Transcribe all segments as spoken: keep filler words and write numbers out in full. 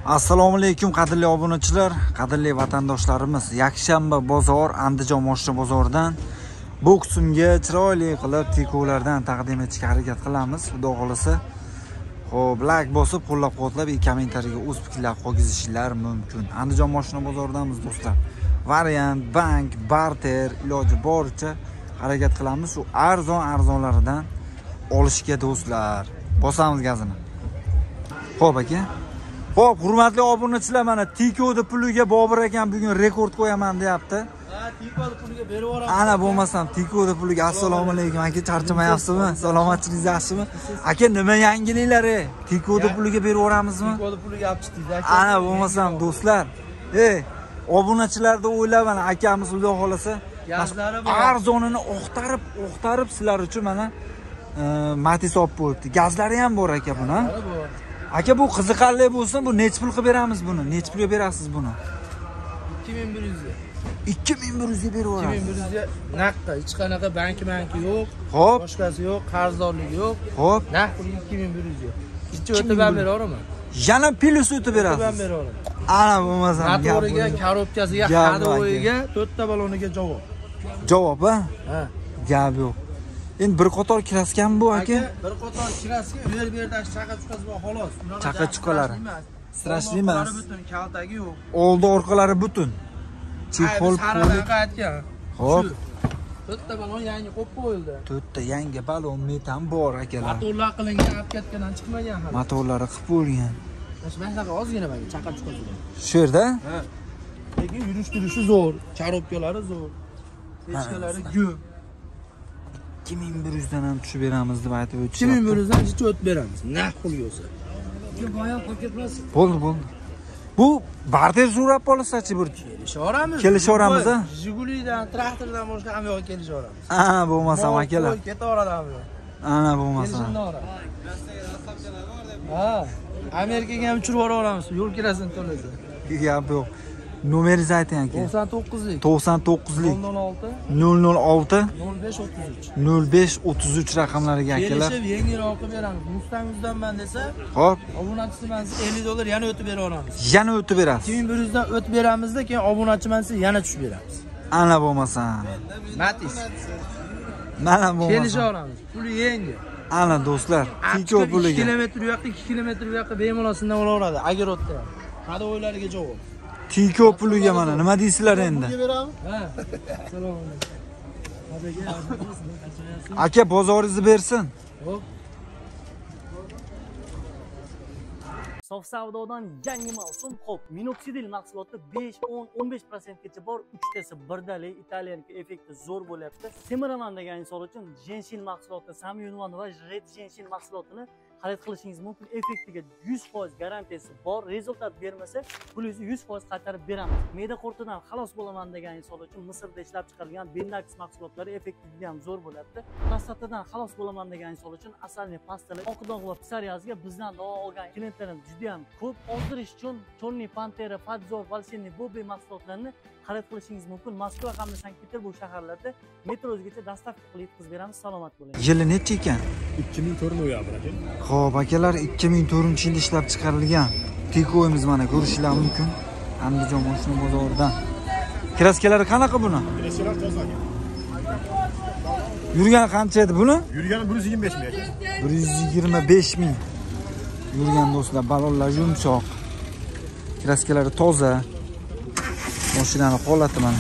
Assalomu alaykum qadrli obunachilar, qadrli vatandoshlarimiz. Yakshanba bozor Andijon moshina bozoridan bu qismga chiroyli qilib tikolardan taqdim etishga harakat qilamiz. Xudo xolasa. Xo'p, like bosib, qo'llab-quvvatlab, kommentariyaga o'z fikrlar qoldirishinglar mumkin. Andijon moshina bozoridamiz do'stlar. Variant, bank, barter iloji boricha harakat qilamiz. Shu arzon-arzonlaridan olishga do'stlar. Bosamiz gazini. Xo'p aka. Xo'p, hurmatli obunachilar, mana tikodi puliga Bobur akam bugun rekord qo'yaman deyapti. Ha, tikodi puliga berib yuboramiz. Ana bo'lmasam tikodi puliga. Assalomu alaykum aka, charchamayapsizmi? Salomatchigingiz yaxshimi? Aka, nima yangiliklar? Tikodi puliga berib yuboramizmi? Tikodi puliga olib chiqdingiz aka. Ana bo'lmasam do'stlar. Ey, obunachilarni o'ylab mana akamiz xudo xolasa arzonini oqtarib, oqtarib sizlar uchun mana Matiz olib qo'yibdi. Gazlari ham bor aka buni. Aka, bu qiziqarli bo'lsin, bu nech pul qilib beramiz buni? Nech pulga berasiz buni? ikki ming bir yuz ga. ikki ming bir yuz ga berib yuboramiz. ikki ming bir yuz ga naqqa, hech qanaqa bank-banki yo'q. Xo'p. Boshqasi yo'q, qarzdorligi yo'q. Xo'p. Naq pul ikki ming bir yuz ga. Ikki o'tib ham beraveraman. Yana plus o'tib berasiz. O'tib ham beraveraman. Ana bo'lmasam. Motoriga, korobkasiga, hadoviga, to'rtta baloniga javob. Javob, ha? Ha. Gap yo'q. Endi bir qator kiraskan bu aka. Bir qator kirasiga yer berdash chaqa chuqasi bor xolos. Chaqa chuqalari. Strashli emas. Butun kaltagi yo'q. Oldi orqalari butun. Chexol qo'yilib aytgan. Xo'p. To'rtta balon yangi qo'yib qo'yildi. To'rtta yangi balon metan bor akalar. Motorlar qilingan, apkatdan chiqmagan hali. Motorlari qilib qo'yilgan. Mana shunaqa ozgina mana chaqa chuqasi. Shu yerda? Ha. Lekin yurish turishi zo'r, charobkalari zo'r. Pechkalari go'm. ikki ming bir yuz dan ham tushib beramiz deb aytib o'tishyapti. ikki ming bir yuz dan jicha o'tib beramiz. Naq pul yo'sa. Bo'ldi, bo'ldi. Bu barter so'rab qolsa-chi bir kelishaveramiz. Kelishaveramiz a? Jigulidan, traktordan boshqa ham yo'q kelishaveramiz. Ha, bo'lmasa akalar. Ketaveradi ham. Ana bo'lmasa. Ha, Amerikaga ham uchirib yuboramiz, yo'l kirasini to'lasa. Gap yo'q. Nomeringizni ayting aka. to'qson to'qqizlik. to'qson to'qqizlik. nol olti. nol nol olti. nol besh o'ttiz uch. nol besh o'ttiz uch raqamlariga akalar. Kelishib yengilroq qilib beramiz. Mustangizdanman desa, Xo'p. obunachisiman desa ellik dollar yana o'tib beraveramiz. Yana o'tib berasiz. ikki ming bir yuz dan o'tib beramizda, keyin obunachiman desa yana tushib beramiz. Ana bo'lmasa. Matiz. Mana bo'lmasa. Kelishaveramiz. Puli yengil. Ana do'stlar, tiko puliga. ikki kilometr u yoqda, ikki kilometr bu yoqqa bemalol sindan olaveradi. Agarotda. Hadi o'ylariga javob. Tiko puliga mana nima deysizlar endi? Ha. Assalomu alaykum. Aka, bozoringizni bersin. Xo'p. Sof savdodan yangi mavsum. Xo'p, minoxidil mahsuloti besh, o'n, o'n besh prosent gacha bor. uchtasi birdalik Italiyaniki effekti zo'r bo'lyapti. Semiraman degan inson uchun jenshin mahsuloti, samyunvan va red jenshin mahsulotini xarid qilishingiz mumkin. Effektiga yuz foiz garantiyasi bor. Rezultat bermasa, pulingizni yuz foiz qaytarib beramiz. Me'da qurtidan xalos bo'laman degan inson uchun Misrda ishlab chiqarilgan Bendax mahsulotlari effekti juda ham zo'r bo'lyapti. Prostatadan xalos bo'laman degan inson uchun asalni pastalar, oqdog' va psoriazga bizdan duo olgan klientlarimiz juda ham ko'p. Oldirish uchun Chorniy Pantera, Fadzor, Valseni, Bobi mahsulotlarini xarid qilishingiz mumkin. Moskva hamda Sankt-Peterburg shaharlarida metrozgacha dostavka qilib yetkazib beramiz. Salomat bo'ling. Yili necha ekan? ikki ming to'rt noyabr aka. Xo'p, akalar, ikki ming to'rtinchi yilda ishlab chiqarilgan tikoyimiz mana ko'rishinglar mumkin. Andijon moshina bozoridan. Kraskalari qanaqa buni? Kraskalar toza aka. Yurgani qancha edi buni? Yurgani bir yuz yigirma besh ming aka. bir yuz yigirma besh ming. Yurgan do'stlar, balonlar yumshoq. Kraskalari toza. Mashinaning holati mana.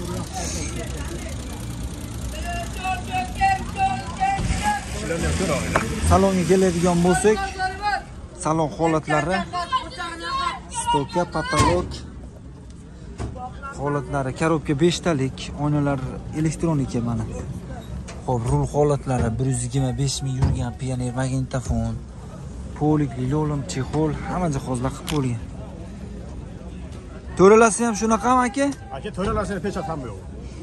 Salonga keladigan bo'lsak, salon holatlari, stoka, patolog holatlari, korobka beshtalik, oynalar elektronika mana. Xo'p, rul holatlari bir yuz yigirma besh ming yurgan Pioneer magnitofon, polikli lo'lim, chexol, hamma jihozlar qilib bo'lgan. To'ralasi ham shunaqami aka? Aka, to'ralasini pechat ham yo'q.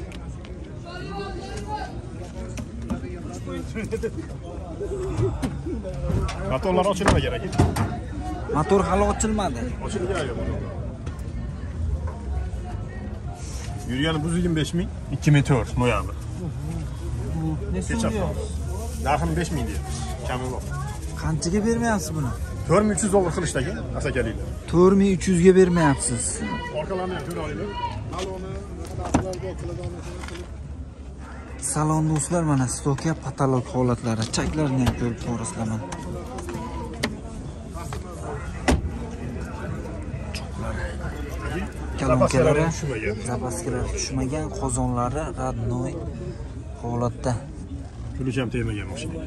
Motorlar ochilmagan aka. Motor hali ochilmadi. Ochilgan yo'q. Yurgani bir yuz yigirma besh ming, ikki ming to'rt noyabr. Pechat. Narxini besh ming deyapmiz. Kami yo'q. Qanchaga bermayapsiz buni? to'rt ming uch yuz dollar qilishdi aka, asakaliklar. to'rt ming uch yuz ga bermayapsiz. Orqalarni ham ko'ra olinglar. Salon do'stlar, mana stoka patolog holatlari, chaklarni ham ko'rib ko'rasizlar mana. Kalonkalari, zapaskilari tushmagan, qozonlari radnoy holatda. Puluch ham tegmagan mashina.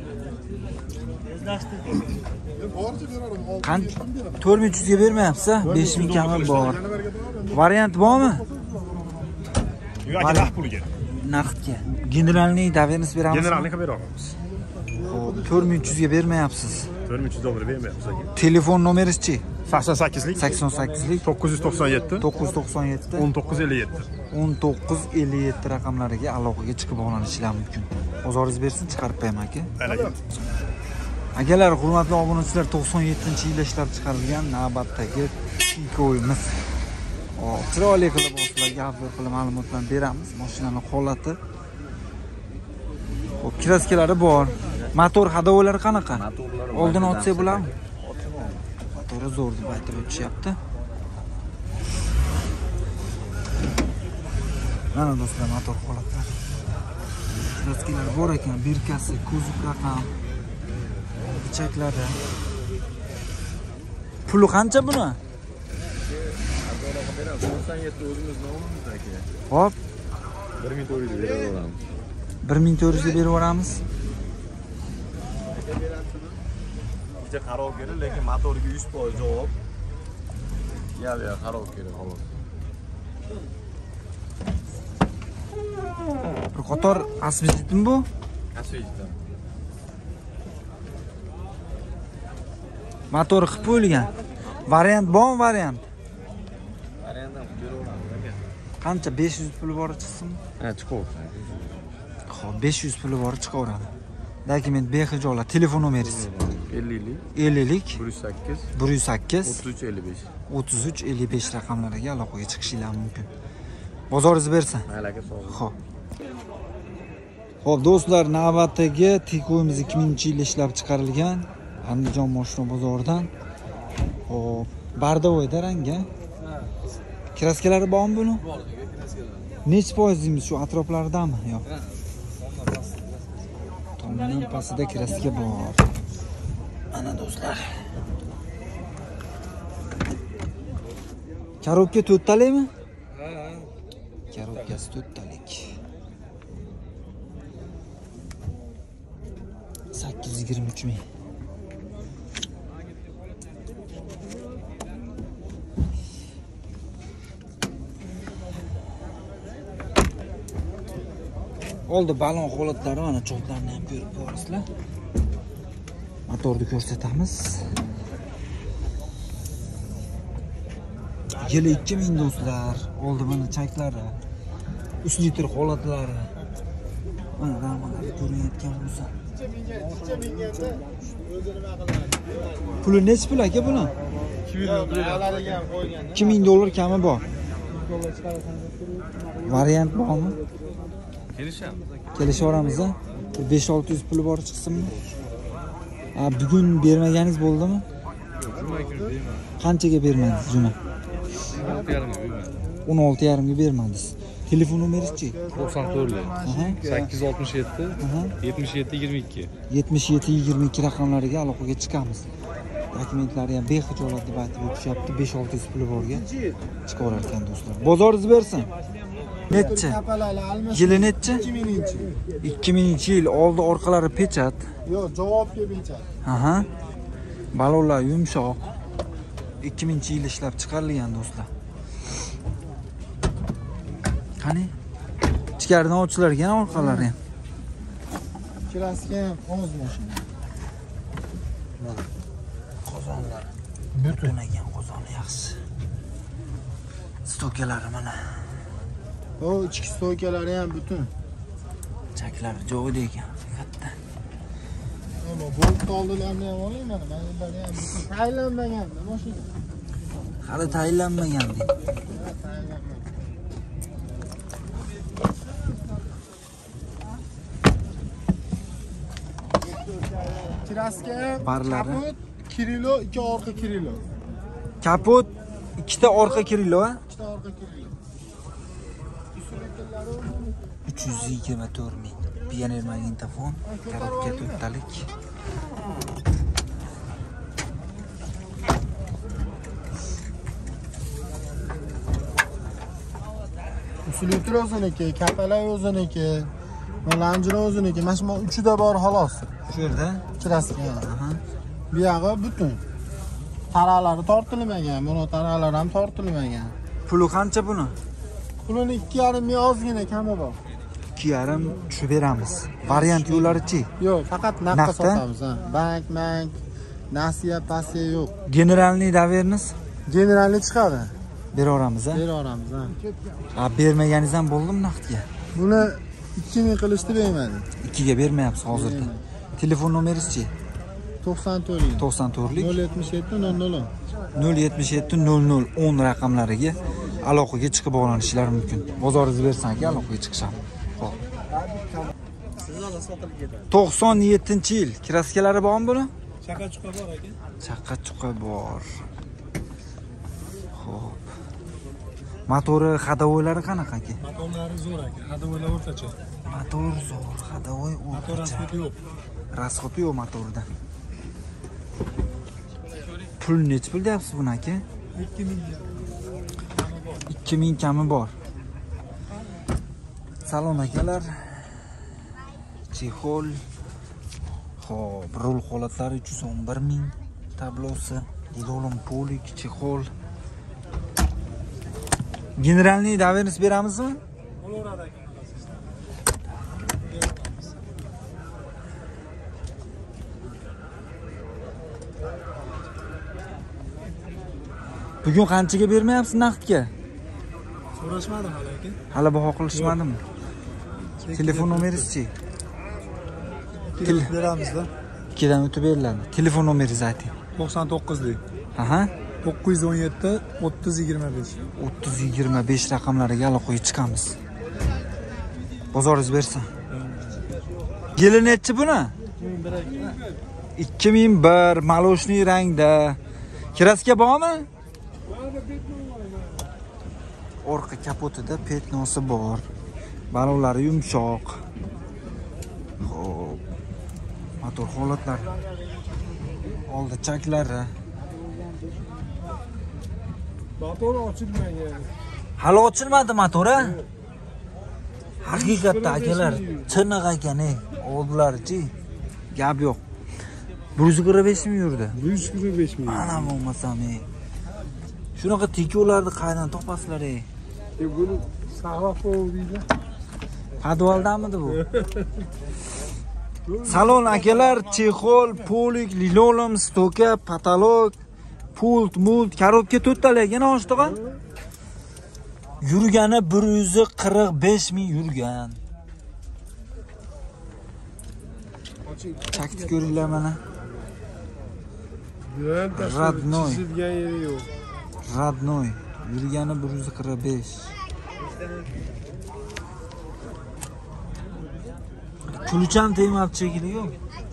Qancha? to'rt ming uch yuz ga bermayapsiz? besh ming kami bor. Variant bormi? Yo'q, aka naqd puliga. Naqdga. Generalniy davernis beramiz. Generalni qilib beramiz. Xo'p, to'rt ming uch yuz ga bermayapsiz. to'rt ming uch yuz dollar bermayapmiz aka. Telefon nomeringiz-chi? sakson sakkizlik sakson sakkizlik to'qqiz yuz to'qson yetti to'qqiz yuz to'qson yetti o'n to'qqiz ellik yetti o'n to'qqiz ellik yetti raqamlariga aloqaga chiqib bog'lanishingiz mumkin. Bozoringiz bersin, chiqarib qo'yaman aka. Akalar, hurmatli obunachilar, to'qson yettinchi yilda ishlab chiqarilgan navbatdagi Tiko'yimiz. Hop, chiroyli qilib sizlarga avval qilib ma'lumotlar beramiz. Mashinaning holati. Hop, kraskalari bor. Motor hadovolari qanaqa? Oldin otsa bo'ladimi? Motori zo'r deb aytib o'tishyapti. Mana do'stlar, motor holatlari. Kraskalari bor ekan, birkasi, kuzov raqam. Ichaklari. Puli qancha buni? to'qson yetti o'zimiz nomimiz aka. Hop, bir ming to'rt yuz berib olamiz. bir ming to'rt yuz ga berib yuboramiz. Kecha qaror kerak, lekin motoriga yuz foiz javob. Yo'q, yo'q, qaror kerak, xolos. Bir qator asbestmi bu? Asbestdan. Motor qilib qo'yilgan. Variant bormi, variant? Variantdan berib olamiz aka. Qancha? besh yuz puli bor chiqsin? Ha, chiqib. Xo'p, besh yuz puli bor chiqaveradi. Dokument behijolat. Telefon nomeringiz? ellik ellik bir yuz sakkiz bir yuz sakkiz o'ttiz uch ellik besh. o'ttiz uch ellik besh raqamlariga aloqaga chiqishingiz mumkin. Bozoringiz bersin. Mayli aka, sog' bo'ling. Xo'p. Xo'p do'stlar, navbatdagi Tiko'yimiz ikki minginchi yilda ishlab chiqarilgan Andijon mashina bozoridan. Xo'p, bardovoyda rangi. Kraskalari bormi buni? Bor, kraskalari. Necha foiz deymiz, shu atroflaridami? Yo'q. Tomdan pastida kraska bor. Mana do'stlar. Korobka to'rttalikmi? Ha, ha. Korobkasi to'rttalik. sakkiz yuz yigirma uch ming. Oldi balon holatlari, mana cho'tlarni ham ko'rib ko'rasizlar. Motorni ko'rsatamiz. Yili ikki ming do'stlar. Oldi mana chaklari. uch litr holatlari. Mana ramalar ko'rinayotgan bo'lsa. Puli necha pul aka buni? ikki ming dollar kami bor. Variant bormi? Kelishamiz aka. Kelishaveramiz a? besh olti yuz puli bor chiqsinmi? Ha, bugun bermaganingiz bo'ldimi? Juma kuni bermadim. Qanchaga bermadingiz juma? o'n olti yarim ga bermadim. o'n olti yarim ga bermadingiz. Telefon nomeringiz-chi? to'qson to'rt sakkiz yuz oltmish yetti yetmish yetti yigirma ikki. yetmish yetti yigirma ikki raqamlariga aloqaga chiqamiz. Dokumentlari ham behijolat deb aytib o'tishyapti. besh olti yuz puli borga chiqaverar ekan do'stlar. Bozoringiz bersin. Necha? Yili necha? ikki minginchi. ikki minginchi yil. Oldi orqalari pechat. Yo'q, javobga pechat. Aha. Balonlar yumshoq. ikki minginchi yil ishlab chiqarilgan do'stlar. Qani? Ichkaridan ochiladigan orqalari ham. Kraska ham oz mashina. Qozonlar. Butun qozoni yaxshi. Stokalari mana. O, ichki stokalari ham butun. Chaklari joyida ekan, katta. Mana bolt toldilarni ham oling mana, manilari ham butun. Tayinlanmagan mashina. Hali tayinlanmagan deb. Kraska, Barlari. kapot, kirilo, ikki orqa kirilo. Kapot ikkita orqa krilo, ha? ikkita orqa kirli. uch yuz yigirma to'rt ming. Pioner magnitofon, korobka to'rttalik. Usulitr o'ziniki, kapalak o'ziniki, lanjira o'ziniki. Mana shu uchida bor xolos. Shu yerda. Ikkitasi. Aha. Bu yog'i butun. Taralari tortilmagan, buni taralari ham tortilmagan. Puli qancha buni? Pulini ikki yarim ming ozgina kami bor. ikki yarim tushib beramiz. Variant yo'llari-chi? Yo'q, faqat naqdga Naqdda? sotamiz, ha. Bank, bank, nasiya, pasiya yo'q. Generalniy daverimiz Generalni chiqadi. beraveramiz, ha? Beraveramiz, ha. Ha, bermaganingiz ham bo'ldimi naqdga? Buni ikki ming qilishdi bermadi. ikki ga bermayapsiz hozirda. Telefon nomeringiz-chi? to'qson to'rt to'qson to'rtlik nol yetmish yetti nol nol nol yetmish yetti nol nol o'n raqamlariga aloqaga chiqib bog'lanishlari mumkin. Bozoringiz bersan aka aloqaga chiqishadi. Xo'p. to'qson yettinchi yil kraskalari bormi buni? Chaqa chuqa bor aka. Chaqa chuqa bor. Xo'p. Motori, hadovoylari qanaqa aka? Motorlari zo'r aka, hadovoylar o'rtacha. Motor zo'r, hadovoy o'rtacha. Rasxoti yo'q. Rasxoti yo'q motorida. Pul necha pul deyapsiz buni aka? ikki ming. ikki ming kami bor. Salon akalar. Chexol. Xo'p, rul holatlari uch yuz o'n bir ming. Tablosi, Dilolom polik, chexol. Generalniy davernis beramizmi? Bo'laveradi aka. Bugun qanchaga bermayapsiz naqdga? So'rashmadim hali aka. Hali baho qilishmadimi? Telefon nomeringiz-chi? Beramizda. ikkidan o'tib beriladi. Telefon nomeringizni ayting. to'qson to'qqizlik. Aha. to'qqiz yuz o'n yetti o'ttiz yigirma besh. o'ttiz yigirma besh raqamlariga aloqaga chiqamiz. Bozoringiz bersin. Yili nechi buni? ikki ming bir maloshniy rangda. Kraska bormi? Orqa kapotida petnosi bor. Balonlari yumshoq. Xo'p. Motor holatlari. Oldi chaklari. Motor ochilmagan. Hali ochilmadi motori. Haqiqatda akalar, chiniq ekan, ey. Oldilari-chi. Gap yo'q. bir yuz qirq besh ming yurdi. bir yuz qirq besh ming. Ana bo'lmasam, ey. Shunaqa tikularni qaydan topasizlar, ey? E buni saqlab qo'yinglar. Podvaldamidi bu? Salon akalar, chexol, polik, linoleum, stoka, patolog, pult, mult, korobka to'rttaligini ochdiga. Yurgani bir yuz qirq besh ming yurgan. Chakni ko'ringlar mana. Radnoy. Radnoy. Yurgani bir yuz qirq besh. Kulcham tegmabdi shekilli yo'q.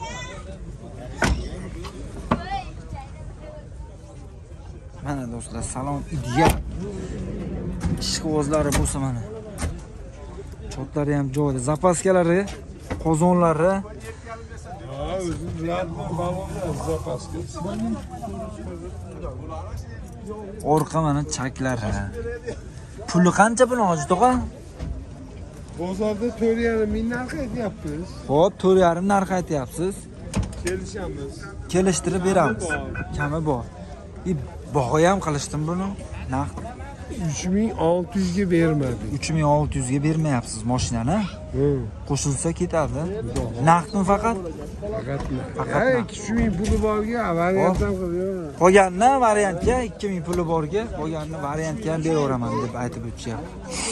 Mana do'stlar, salon ideal. Ishqibozlari bo'lsa mana. Chotlari ham joyida, zapaskalari, qozonlari. Ha, o'zi radnoy balonlar zapaska. Orqa mana chaklari. Puli qancha buni hojit og'a? Bozorda to'rt yarim ming narx aytyapmiz. Xo'p, to'rt yarim narx aytyapsiz. Kelishamiz. Kelishtirib beramiz. Kami bor. E, baho ham qilishdim buni. Naqd uch ming olti yuz ga bermadi. uch ming olti yuz ga bermayapsiz mashinani. Hı. Qo'shilsa ketadi. Naqdmi faqat? Faqat Faqat ha, ikki ming puli borga variant ham qilib. Qolganni variantga ikki ming puli borga, qolganni variantga ham beraveraman deb aytib o'tishyapti.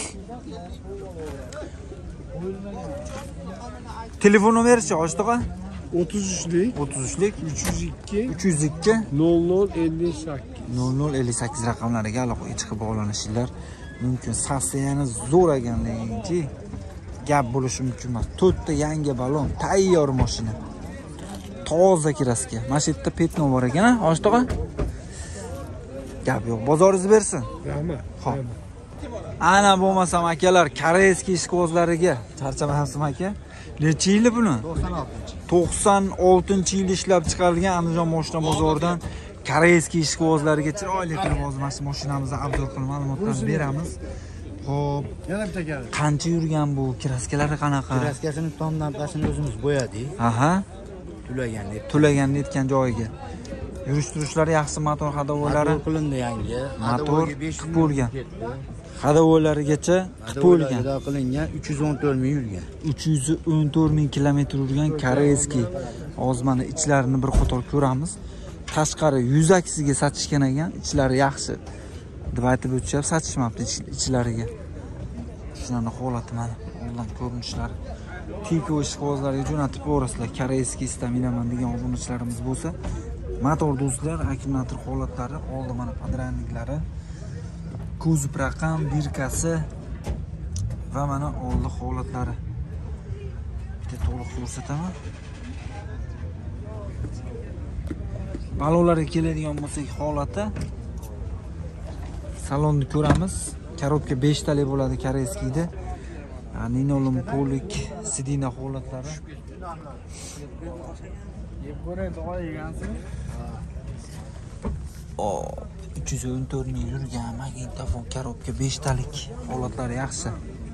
Telefon nomeringiz ochdiga? o'ttiz uchlik o'ttiz uchlik uch yuz ikki uch yuz ikki nol nol ellik sakkiz nol nol ellik sakkiz raqamlariga aloqaga chiqib bog'lanishinglar mumkin. Safsiyani zo'r ekanligichi gap bo'lishi mumkin emas. to'rtta yangi balon, tayyor mashina. Toza kraska. Mana shu yerda petno bor ekan, ochdiga. Gap yo'q, bozoringiz bersin. Rahmat. Xo'p. Ana bo'lmasam akalar, koreyskiy ishqibozlariga charchamayapsizmi aka? Necha yili buni? to'qson oltinchi yil ishlab chiqarilgan Andijon moshina bozoridan koreyskiy ishqibozlariga chiroyli qilib hozir mana shu mashinamizni arzon qilib ma'lumotlarni beramiz. Xo'p, Yana bitta gap. qancha yurgan bu? Kiraskalari qanaqa? Kraskasini tom lampasini o'zimiz bo'yadik. Aha, Tulaganni. to'laganni aytgan joyiga. Yurish turishlari yaxshi, motor hadovolari qilindi yangi. motor qilib bo'lgan. Hadovolarigacha qilib bo'lgan. Hadovolari qilingan uch yuz o'n to'rt ming yurgan. uch yuz o'n to'rt ming kilometr yurgan koreyskiy. Hozir mana ichlarini bir qator ko'ramiz. Tashqari yuzaksiga sachishgan ekan, ichlari yaxshi deb aytib o'tishib, sachishmabdi ichlariga. Shularni holati mana, oldin ko'rinishlari. Tiko ishqibozlariga jo'natib borasizlar. Koreyskiy istaminaman degan obunachilarimiz bo'lsa, motor do'stlar, akkumulyator holatlari, oldi mana podranniklari, kuzov raqam, birkasi va mana oldi holatlari. Bitta to'liq ko'rsataman. Balonlarga keladigan bo'lsak, holati salonni ko'ramiz. Korobka besh talik bo'ladi koreyskiyda. Ninolum polik sidina holatlari. Yeb ko'ray, duo yegansiz. O, uch yuz o'n to'rt ming yurgan magnitofon korobka besh talik holatlari yaxshi.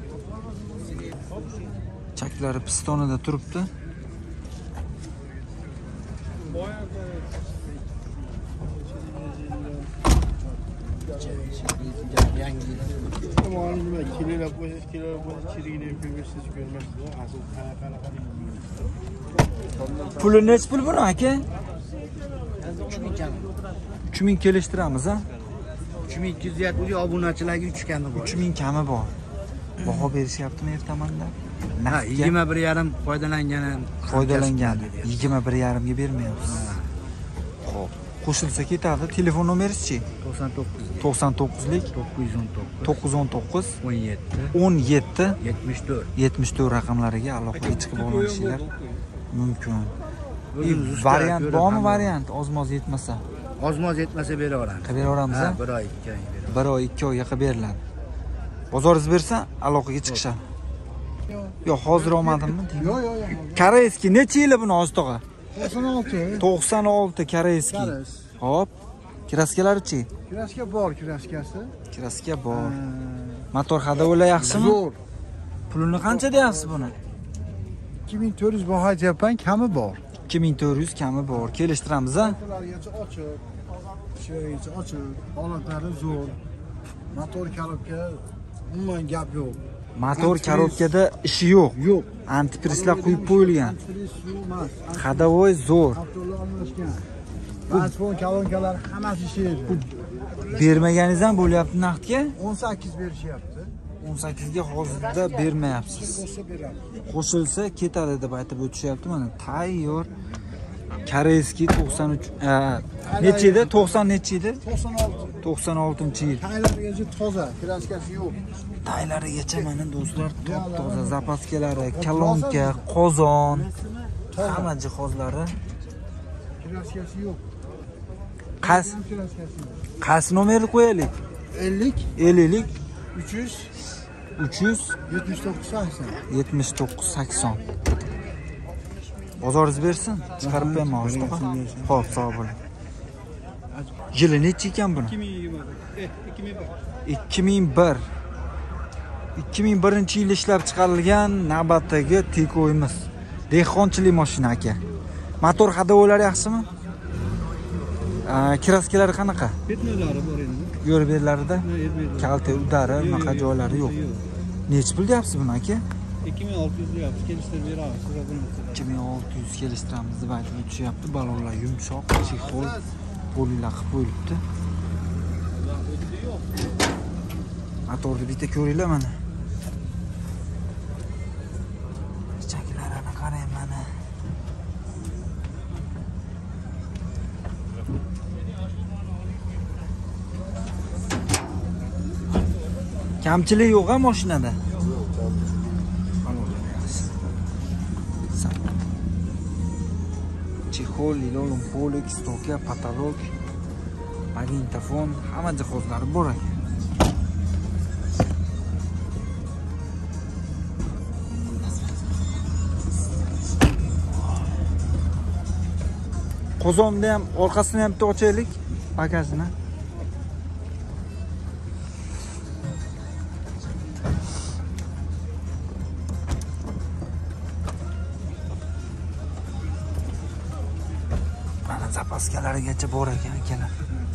Chaklari pistonida turibdi. Yangi. Tomoni nima kelib qo'yish, kelib qo'yish, chirigini ko'rishsiz ko'rmaysiz. Asl qanaqa Puli nech pul buni aka? uch ming kam. uch ming kelishtiramiz, ha? uch ming ikki yuz yetmish obunachilarga uch kami bor. uch ming kami bor. Baho berishyaptimi ertamanda? Ha, yigirma bir yarim foydalangani foydalangan. yigirma bir yarim ga bermayapsiz. Xo'p, qo'shilsa ketadi. Telefon nomeringiz-chi? to'qson to'qqiz to'qson to'qqizlik to'qqiz yuz o'n to'qqiz to'qqiz yuz o'n to'qqiz o'n yetti o'n yetti yetmish to'rt. yetmish to'rt raqamlariga aloqaga chiqib olishinglar mumkin. O'zingiz usta Variant ko'rib bormi? hamma- Variant ozmoz yetmasa Ozmoz yetmasa beraveramiz. qilib beraveramiz, Ha, ha? bir oy ikki oy beraveramiz. bir oy ikki oyga qilib beriladi. Bozoringiz bersa aloqaga chiqishadi. Yo'q, hozir olmadimmi? Yo'q, yo'q, yo'q. Koreyskiy necha yili buni Oztog'a? to'qson olti. to'qson olti koreyskiy. Kares. Hop. Kiraskalari-chi? Kiraska bor, kiraskasi. Kiraska bor. Motor hadovolar yaxshimi? Zo'r. Pulini qancha deyapsiz buni? ikki ming to'rt yuz baho aytyapman, kami bor. ikki ming to'rt yuz kami bor. Kelishtiramiz, ha? Ulargacha ochiq. Shungacha ochiq. Holatlari zo'r. Motor korobka umuman gap yo'q. Motor korobkada ishi yo'q. Yo'q. Antiprislar quyib qo'yilgan. Antipris yo'q emas. Hadovoy zo'r. Avtolar almashgan. Telefon kolonkalar hammasi ishlaydi. Bermaganingiz ham bo'lyapti naqdga? o'n sakkiz berishyapti. o'n sakkizga hozirda bermayapsiz. Qo'shsa beramiz. Qo'shilsa ketadi deb aytib o'tishyapti. Mana tayyor koreyskiy to'qson uch necha edi? to'qson necha edi? to'qson olti. to'qson oltinchi yil. Taylarigacha toza, kraskasi yo'q. Taylarigacha mana do'stlar top-toza zapaskalari, kolonka, qozon, hamma jihozlari. Kraskasi yo'q. Qaysi Kraskasi yo'q. qaysi nomerni qo'yaylik? ellik ellik uch yuz uch yuz yetmish to'qqiz sakson. yetmish to'qqiz sakson. Bozoringiz bersin, chiqarib bermoq Oztog'a. Xo'p, sog' bo'ling. Yili necha ekan buni? ikki ming bir. ikki ming birinchi yil ishlab chiqarilgan navbatdagi Tiko'yimiz. Dehqonchilik mashina aka. Motor hadovolari yaxshimi? Kiraskalari qanaqa? Petnolari bor endi. Yo'lberlarida kalta udari, unaqa joylari yo'q. Necha pul deyapsiz buni aka? ikki ming olti yuz deyapsiz, kelishtirib beramiz. ikki ming olti yuz kelishtiramiz deb aytib o'tishyapti. Balonlar yumshoq, chexol, polilar qilib qo'yilibdi. Motorni bitta ko'ringlar mana. Chaklarini qarang mana. Kamchilik yo'q-a mashinada? Chexol, ilolum polik, stoka, patolog. magnitofon, hamma jihozlari bor ekan. Qozonni ham, orqasini ham bitta ochaylik, bagajini. Mana zapaskalarigacha bor ekan akalar.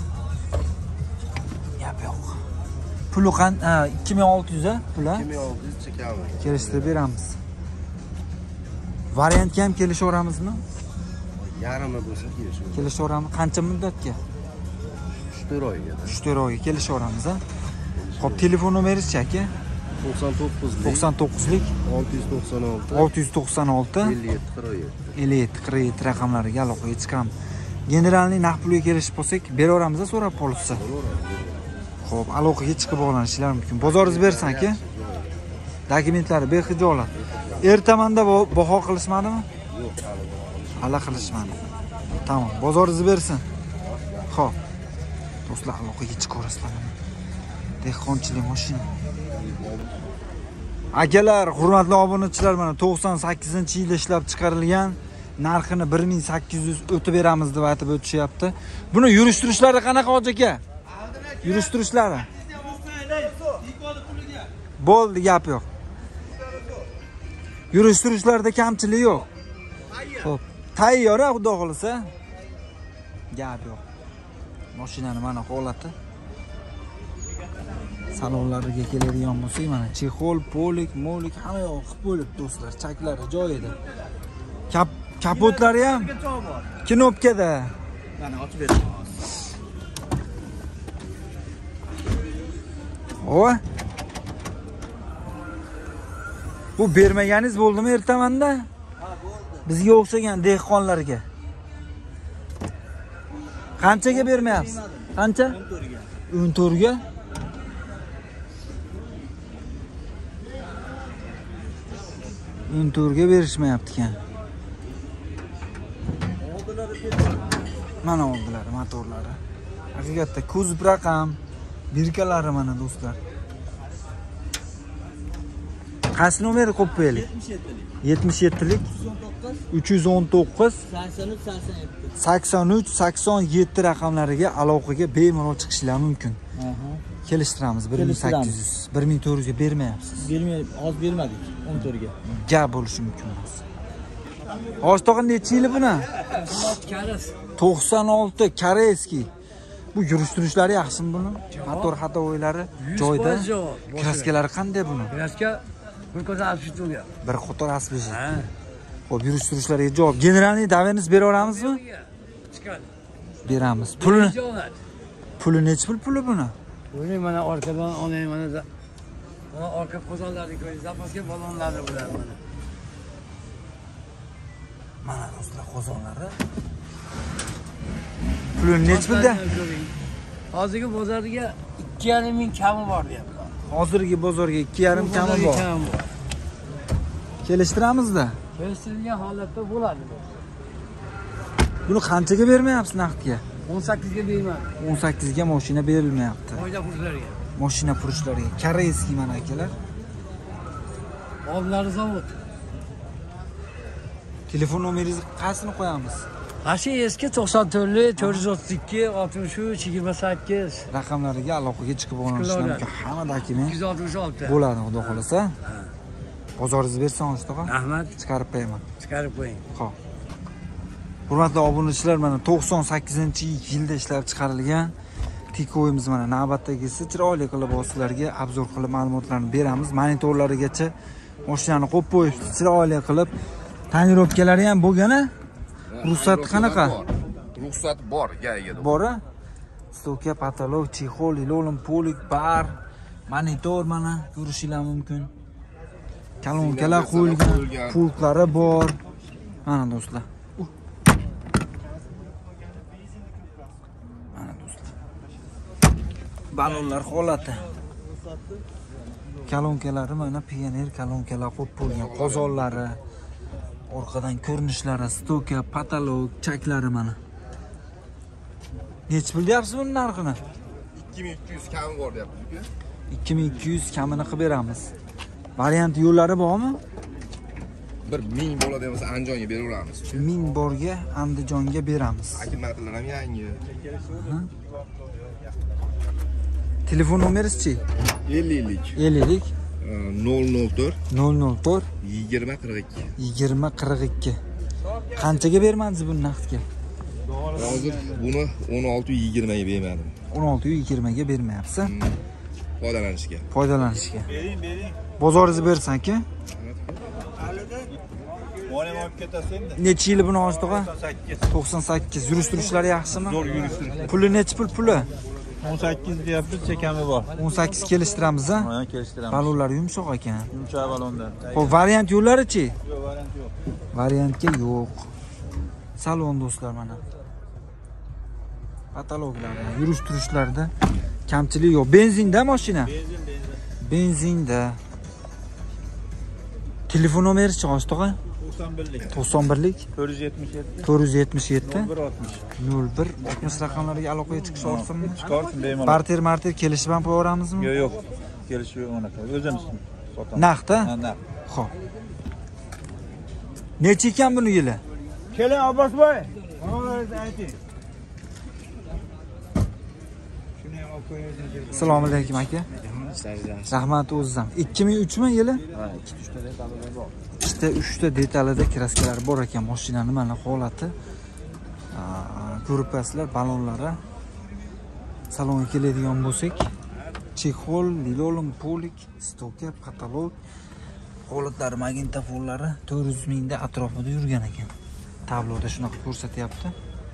Gap yo'q. Puli qan ikki ming olti yuz a, pul a? ikki ming olti yuz chekamiz. Kelishtirib beramiz. Variantga ham kelishaveramizmi? Yarimi bo'lsa kelishamiz. Kelishaveramiz. Qancha muddatga? uch to'rt oyga. uch to'rt oyga kelishaveramiz a. Xo'p, telefon nomeringiz-chi aka? to'qson to'qqizlik to'qson to'qqizlik olti yuz to'qson olti olti yuz to'qson olti ellik yetti qirq yetti ellik yetti qirq yetti raqamlariga aloqaga chiqamiz. Generalniy naqd pulga kelishib bo'lsak, beraveramiz so'rab qolsa. Xo'p, aloqaga chiqib bog'lanishlar mumkin. Bozoringiz bersin aka. Dokumentlari bexijolat. Ertamanda baho qilishmadimi? yo'q, Hali qilishmadi. Tamam, bozoringiz bersin. Xo'p. Do'stlar, aloqaga chiqaverasizlar. Dehqonchilik mashina. Akalar, hurmatli obunachilar, mana to'qson sakkizinchi yilda ishlab chiqarilgan, narxini bir ming sakkiz yuz o'tib beramiz deb aytib o'tishyapti. Buni yurishtirishlari qanaqa hoji aka? Yurishtirishlari. Bo'ldi, gap yo'q. Yurishtirishlarda kamchilik yo'q. Xo'p, tayyor, xudo xolisa. Gap yo'q. Mashinani mana holati. Salonlariga keladigan bo'lsak, mana chexol, polik, molik hamma yoq qilib bo'lib do'stlar, chaklari joyida. Kap kapotlari ham knopkada. Mana ochib beraman. O. Bu bermaganingiz bo'ldimi ertamanda? Ha, bo'ldi. Bizga o'xshagan dehqonlarga. Qanchaga bermayapsiz? Qancha? o'n to'rt ga. o'n to'rt ga? o'n to'rt ga berishmayapti ekan. Mana oldilari, motorlari. Haqiqatda kuzov raqam, birkalari mana do'stlar. Qaysi nomeri qo'yib qo'yaylik? yetmish yettilik uch yuz o'n to'qqiz sakson uch sakson yetti raqamlariga aloqaga bemalol chiqishlar mumkin. Kelishtiramiz bir ming sakkiz yuz, bir ming to'rt yuz ga bermayapsiz. Bermaymiz, oz bermadik o'n to'rt ga. Gap bo'lishi mumkin emas. Hoji necha yili buni? to'qson olti koreyskiy. Bu yurishtirishlari yaxshimi buni? Motor xatovoylari joyida. Kraskalari qanday buni? Kraska bir qo'zor asbestos. Bir qo'zor asbestos. Ha. Xo'p, yurishtirishlariga javob. Generalniy daverimiz beraveramizmi? Chiqadi. Beramiz. Pulini. Puli necha pul puli buni? Buni mana orqadan onay mana mana orqa qo'zonlarni ko'ring, zapaska balonlari bilan mana. Mana do'stlar qozonlari. Puli necha pulda? Hozirgi bozorga ikki yarim ming kami bor deyapti. Hozirgi bozorga ikki yarim kami bor. Kelishtiramizda. Kelishtirilgan holatda bo'ladi. Buni qanchaga bermayapsiz naqdga? o'n sakkiz ga berman. o'n sakkiz ga mashina berilmayapti. Foyda pullariga. Mashina purishlariga. Koreyskiy mana akalar. Oblari zavod. Telefon nomeringizni qaysini qo'yamiz? Ashi eski to'qson to'rt to'rt yuz o'ttiz ikki oltmish uch yigirma sakkiz raqamlariga aloqaga chiqib olishlar mumkin. Hamma dokument ikki yuz oltmish olti bo'ladi, xudo xolasa. Bozoringizni bersangiz, tog'a. Rahmat. Chiqarib qo'yaman. Chiqarib qo'ying. Xo'p. Hurmatli obunachilar, mana to'qson sakkizinchi yilda ishlab chiqarilgan Tiko'yimiz mana navbatdagisi chiroyli qilib sizlarga obzor qilib ma'lumotlarni beramiz. Monitorlarigacha mashinani qo'yib qo'yibsiz, chiroyli qilib. Tonirovkalari ham bo'lgani? Ruxsati qanaqa? Ruxsat bor, gayiga. Bor-a? Stoka, patolog, chexol, ilolum, polik, bar, monitor mana ko'rishingiz mumkin. Kalonkalar qo'yilgan, pultlari bor. Mana do'stlar. Mana do'stlar. Balonlar holati. Kalonkalari mana pioner kalonkalar qo'yib qo'yilgan, qozonlari, orqadan ko'rinishlari, stoka, patolog, chaklari mana. Nech pul deyapsiz buni narxini? ikki ming ikki yuz kami bor deyapti. ikki ming ikki yuz kamini qilib beramiz. Variant yo'llari bormi? bir ming bo'ladi bo'lsa Andijonga beraveramiz. ming borga Andijonga beramiz. Akkumulyatorlar ham yangi. Telefon nomeringiz-chi? ellik ellik nol nol to'rt nol nol to'rt yigirma qirq ikki. yigirma qirq ikki. Qanchaga bermadingiz buni naqdga? Hozir buni o'n olti yigirma ga bermadim. o'n olti yigirma ga bermayapsiz. Foydalanishga. Foydalanishga. Bozoringizni bersan aka. Bolam olib ketasiz endi. Necha yil buni ochdiga? to'qson sakkiz. Yurish-turishlari yaxshimi? Zo'r yurish-turish. Puli necha pul puli? o'n sakkiz deyapti, chekami bor. o'n sakkiz kelishtiramiz a? Ha, kelishtiramiz. Balonlar yumshoq ekan. Yumshoq balondan. Xo'p, variant yo'llari-chi? Yo'q, variant yo'q. Variantga yo'q. Salon do'stlar mana. Kataloglar, yurish-turishlarda kamchilik yo'q. Benzinda mashina? Benzin, benzin. Benzinda. Telefon nomeringiz-chi ochdig'a? to'qson birlik. to'qson birlik to'rt yuz yetmish yetti to'rt yuz yetmish yetti bir oltmish. nol bir oltmish raqamlariga aloqaga chiqish orqali Chiqarsin bemalol. barter marter kelishib ham qo'yaveramizmi? Yo'q, yo'q. Kelishuv yo'q unaqa. O'zimiz sotamiz. Naqdda? Ha, naq. Xo'p. Necha ekan buni yili? Keling Abbosboy. Mana ayting. Shuni ham olib qo'ying. Assalomu alaykum aka. Rahmat o'zim. ikki ming uch mi yili? Ha, ikki uch ta detallar bor. ikkita uchta detalida kraskalar bor ekan mashinani mana holati. Ko'rib turasizlar, balonlari. Salonga keladigan bo'lsak, chexol, lilolum, polik, stoka, katalog, holatlari, magnitofonlari to'rt yuz mingda atrofida yurgan ekan. Tabloda shunaqa ko'rsatyapti.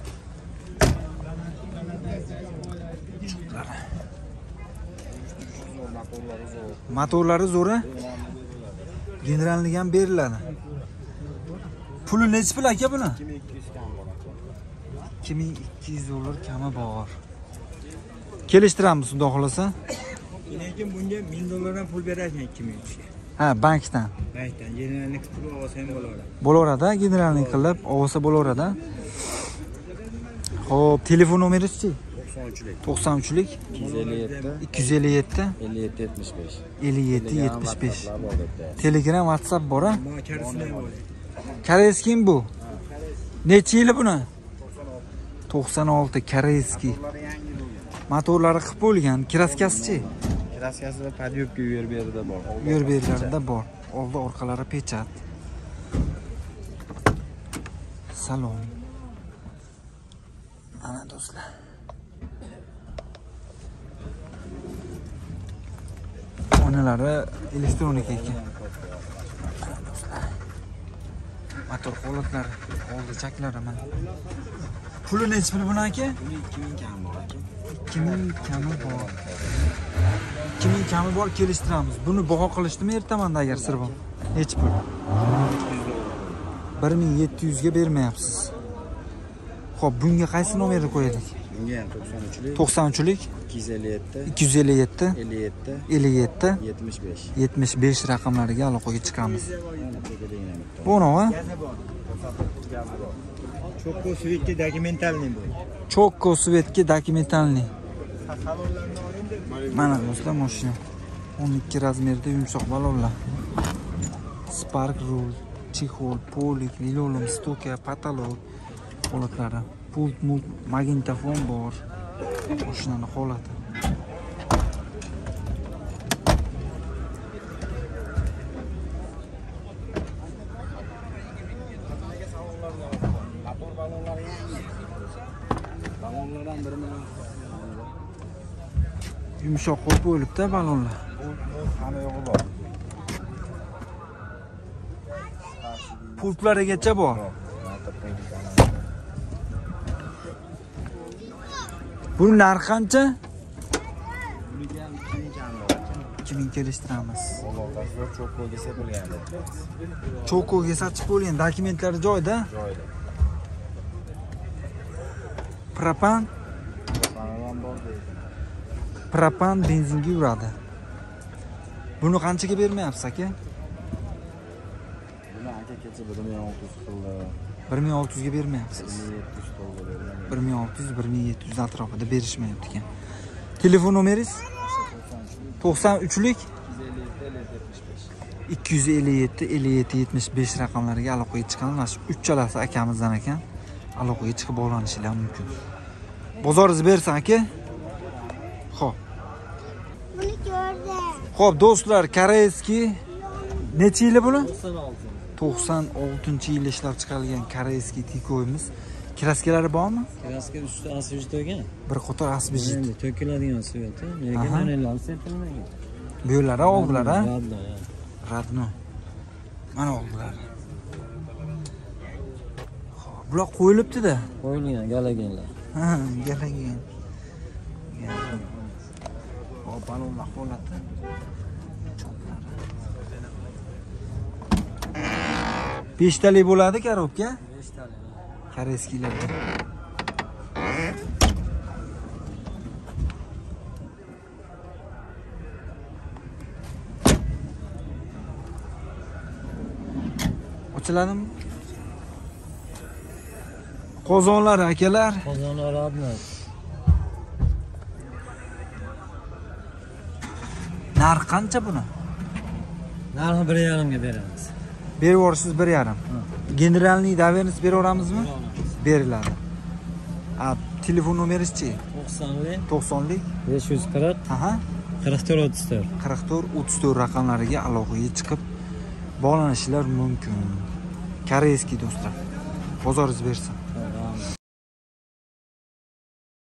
Motorlari zo'ra. Generallik ham beriladi. Puli necha pul aka buni? ikki ming ikki yuz dollar kami bor. Kelishtiramiz, xudo xolasa. Lekin bunga ming dollardan pul berasiz ikki ming ga. Ha, bankdan. Bankdan generallik pul olsa ham bo'laveradi. Bo'laveradi, generallik qilib olsa bo'laveradi. Xo'p, telefon nomeringiz-chi? to'qson uchlik ikki yuz ellik yetti ikki yuz ellik yetti ellik yetti yetmish besh. ellik yetti yetmish besh. Telegram, WhatsApp bor a? Mana karisini ham bor. Koreyskiy bu. Necha yili buni? to'qson olti koreyskiy. Motorlari qilib bo'lgan, kraskasi-chi? Kraskasi va podyubka yer berida bor. Yer berlarida bor. Oldi orqalari pechat. Salon. Ana do'stlar. Onalari elektronik ekan. Motor holatlari, oldi chaklari mana. Puli necha pul buni aka? ikki ming kami bor aka. ikki ming kami bor. ikki ming kami bor, kelishtiramiz. Buni baho qilishdimi ertamanda agar sir bor? Necha pul? bir ming yetti yuz ga bermayapsiz. Xo'p, bunga qaysi nomerni qo'yaylik? Bunga ham to'qson uchlik to'qson uchlik ikki yuz ellik yetti ikki yuz ellik yetti ellik yetti ellik yetti yetmish besh. yetmish besh raqamlariga aloqaga chiqamiz. Mana Bu nima? Chokko svetki dokumentalniy bu. Chokko svetki dokumentalniy. Mana do'stlar, mashina o'n ikki razmerda yumshoq balonlar. Spark rul, chexol, polik, lilolum, stoka, patolog holatlari. Pult, mult, magnitofon bor. Mashinani holati. Yumshoq qo'yib bo'libdi balonlar. Hamma yo'g'i bor. Pultlarigacha bor. Buni narxi qancha? ikki ming kelishtiramiz. Chokkoga sotilgandi. Chokkoga sotib bo'lgan, dokumentlari joyida. Joyida. Propan, Ham bor deydi. propan benzinga yuradi. Buni qanchaga bermayapsiz aka? Buni aka kecha buni ham o'ttiz qildi. bir ming olti yuzga bermayapsiz. bir ming olti yuz bir ming yetti yuz atrofida berishmayapti ekan. Telefon nomeringiz? to'qson uchlik ikki yuz ellik yetti ellik yetti yetmish besh raqamlariga aloqaga chiqamiz. Mana shu uchalasi akamizdan ekan. Aloqaga chiqib bog'lanishingiz mumkin. Bozoringiz bersin aka. Xo'p. Buni ko'rdim. Xo'p, do'stlar, koreyskiy necha yili buni? to'qson olti. to'qson oltinchi yilda ishlab chiqarilgan koreyskiy tikoyimiz. Kraskalari bormi? Kraska usti asvejtoga. Bir qator asbejit. Endi to'kiladigan sveti, lekin manellar sepilmagan. Bu yo'llar oldilar, ha? Radno, ya. Radno. Mana oldilar. Xo'p, bular qo'yilibdi-da. Qo'yilgan, galaganlar. Ha, galagan. Hop, balonlar holatda. besh talik bo'ladi korobka? besh talik. Koreyskiylarda. Ochiladimi? Qozonlar akalar. Qozonlar radno. Narx qancha buni? Narxi bir yarimga beramiz. Berib yuborsiz bir yarim. Generalniy davernis beraveramizmi? Beriladi. A, telefon nomeringiz-chi? to'qsonlik to'qsonlik besh yuz qirq aha qirq to'rt o'ttiz to'rt. qirq to'rt o'ttiz to'rt raqamlariga aloqaga chiqib bog'lanishlar mumkin. Koreyskiy do'stlar. Bozoringiz bersin.